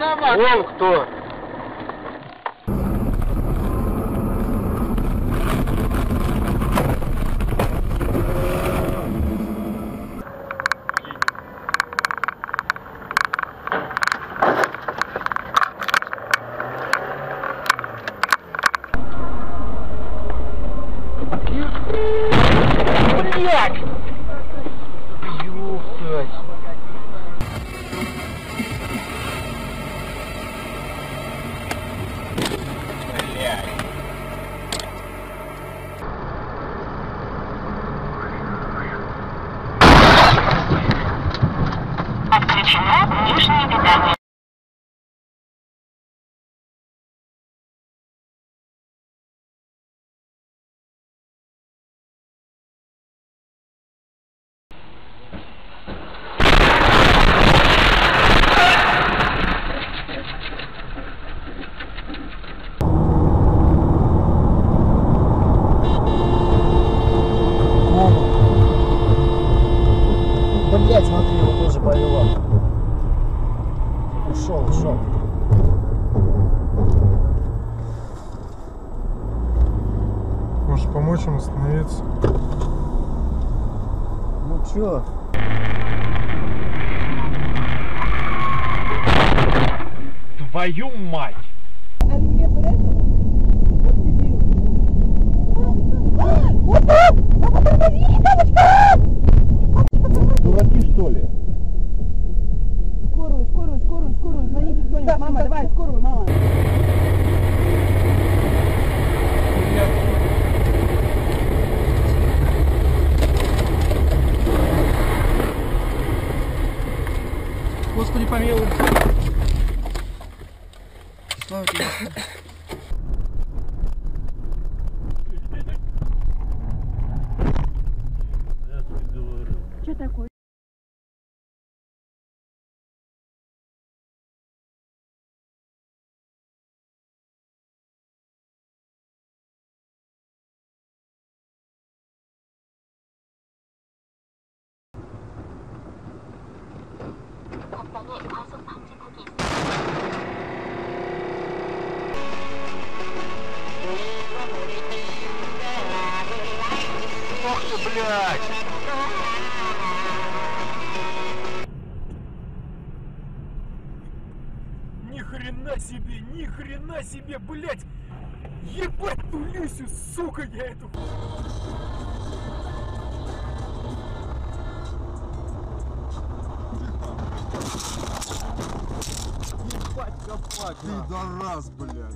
виноват. Вон кто. Блять! Ёптать! Отключено внешнее питание. Блять, смотри, его тоже повело. Ушел. Может, помочь ему остановиться? Ну чё? Твою мать! Дураки, что ли? Скорую, звоните кто-нибудь. Мама, давай, скорую, мама. Господи помилуй. Слава тебе. Что такое? Ох ты, блядь! Ни хрена себе, блядь! Ебать ту Люсю, сука, я эту... Ебать копать, пидорас, блядь.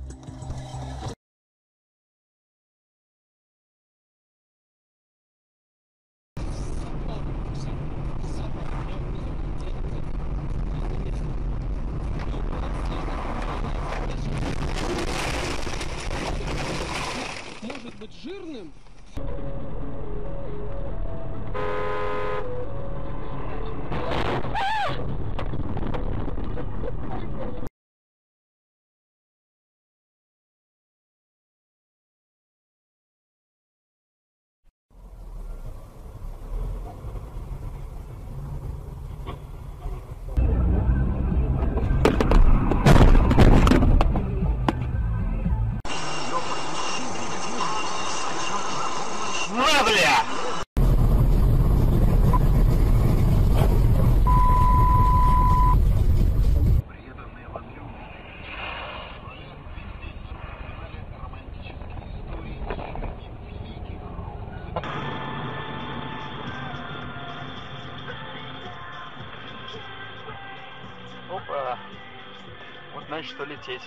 Может быть жирным? На, бля! Опа! Вот значит, что лететь.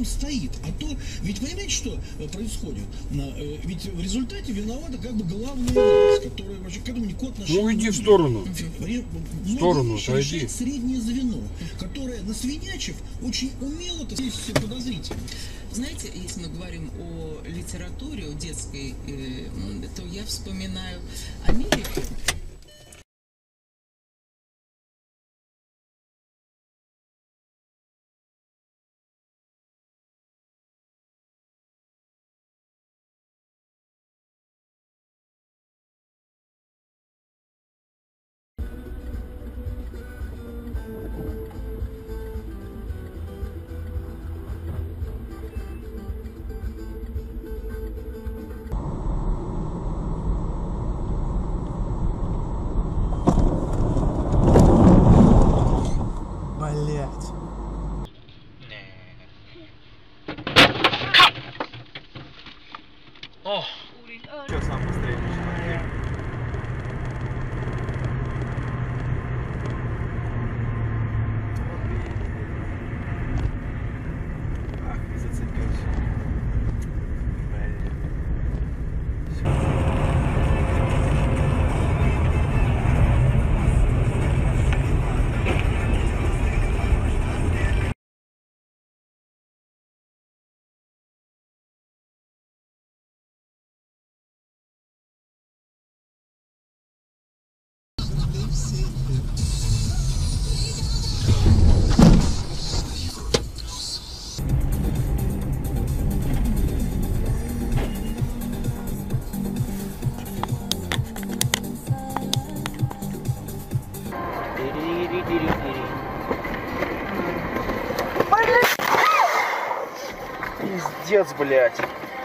там стоит. А то, ведь понимаете, что происходит? Ведь в результате виновата как бы главная власть, которая вообще к этому никакого отношения не имеет. Ну иди в сторону. В сторону отойди. Решает среднее звено, которое насвинячив очень умело, то есть все подозрительно. Знаете, если мы говорим о литературе, о детской, то я вспоминаю Америку. Блять. О! Че сам быстрее начинает? Ах, зацепился. Пиздец, блять.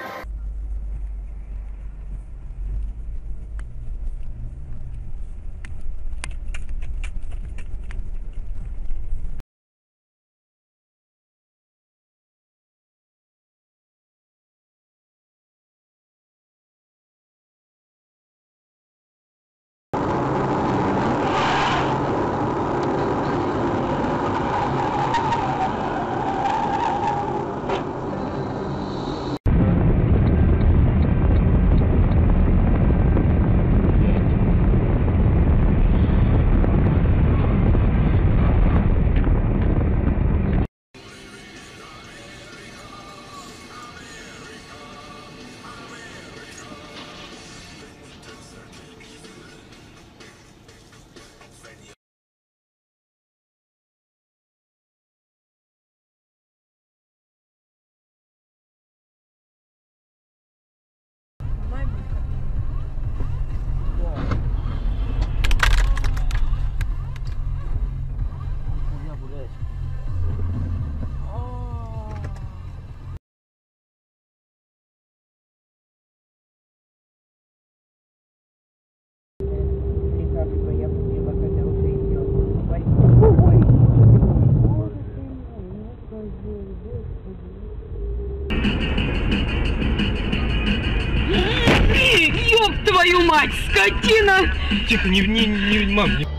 Ёб твою мать, скотина! Тихо, мам, не...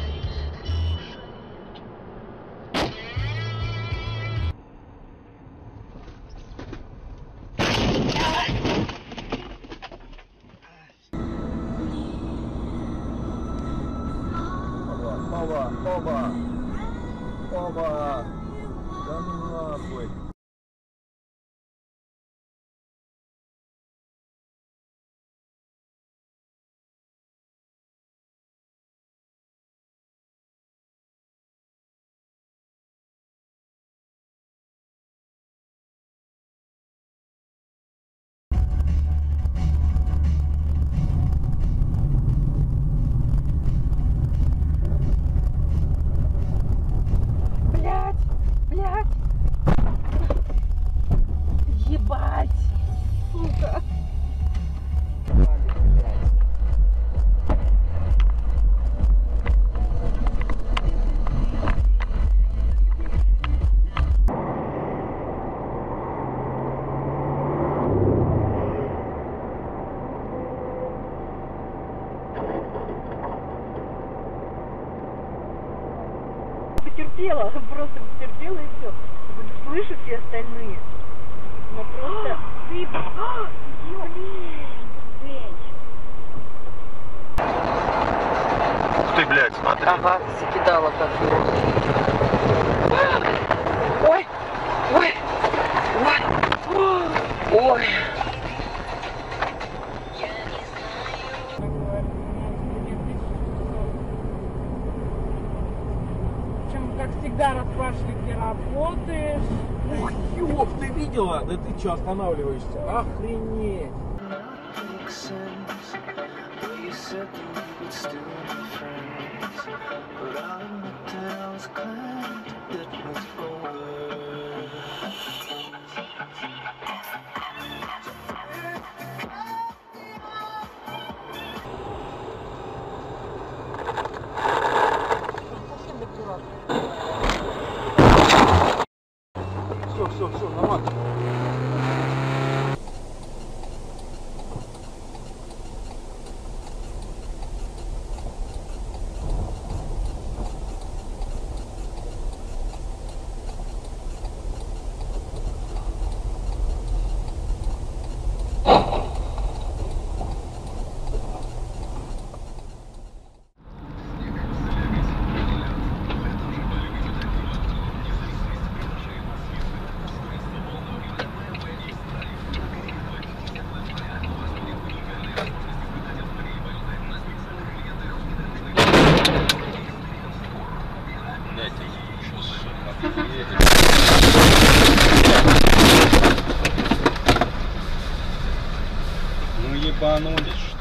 Оба. Да ну нахуй. Блядь! Ебать! Сука! Потерпела, просто потерпела и все. слышат все остальные. Но просто... Ты... Ты, блядь, смотри. Ага, закидала как его. Ой! Ой! Ой! Ой! Как всегда, расспрашивали, где работаешь. Ух, ёб, ты видела? Да ты чё останавливаешься? Охренеть. Все, нормально. Ну ебанулись.